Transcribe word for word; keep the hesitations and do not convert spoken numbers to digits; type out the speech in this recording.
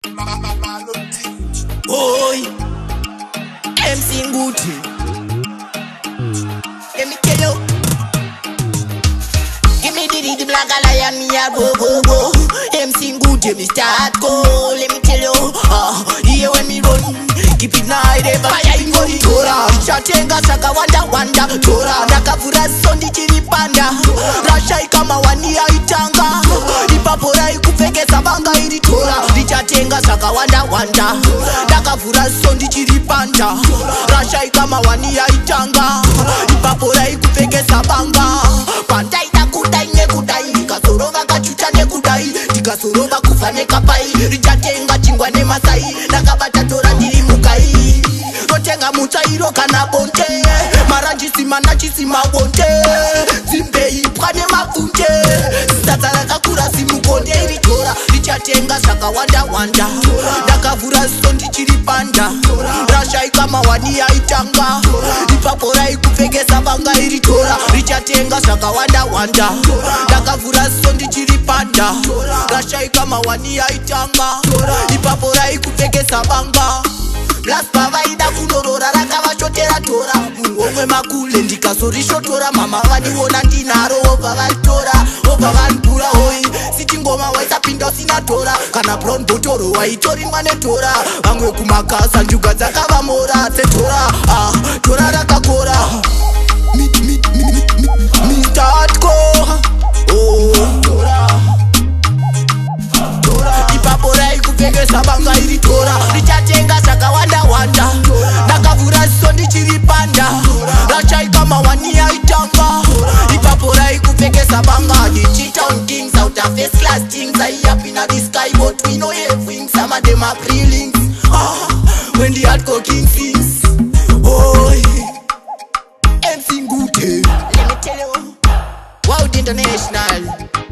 Oi, M C Ngudhe. Let me tell you. Give me the rhythm like a lion, me a go go go. M C Ngudhe, me start go. Let me tell you. Ah, uh, here when me run, keep it night ever. Fire in body tora. Chatenga saka wanda wanda tora. Nakavura sondi chiri panda. Rashai kama wani aitanga. Ipapora ikupeke sabanga iri tora. Chatenga saka wanda wanda. Nakavura sondi chiri panda. Rashai kama wani aitanga. Ipapora ikupeke sabanga. Pandai nakudai nekudai. Dikasorova kachucha nekudai. Dikasorova kufane kapai. Richatenga chingwa ne masai. Nakabata tora ndiri mukai. Rotenga mutairo kana bonte. Maranjisi manachisi mawonte. Zimbe ipwane mafunte. Sitatara kakura simukonde iri tora. Richatenga saka wanda wanda. Nakavura sondi chiri panda. Rashai kama wani aitanga. Ipapora ikupeke sabanga iri tora. Richatenga saka wanda wanda. Nakavura sondi chiri panda. Rashai kama wani aitanga. Ipapora ikupeke sabanga. Blast pavaida kudorora rakavachotera tora. Mungomwe makule ndikasorisho tora. Mama vaniona ndinaro opa vatora. Opa vanipura hoi. Siti ngoma waisapinda usina tora. Kana brown botoro waitori mwane tora. Vamwe kumakasa njuga dzakavamora setora. Ah, tora rakakora. Mi, mi, mi, mi, mi, mi start go. Oh, tora. Tora. Ipapora ikupeke sabanga iri tora. Richatenga saka wanda wanda. Nakavura sondi chiri panda. Rashai kama wani aitanga. Ipapora ikupeke sabanga. The CHITWN kings out of first class things. I up in the sky but we know everything. Some of them are pre-links. Ah, when the hardcore king sings. Oh, M C Ngudhe. Let me tell you. Wow, international.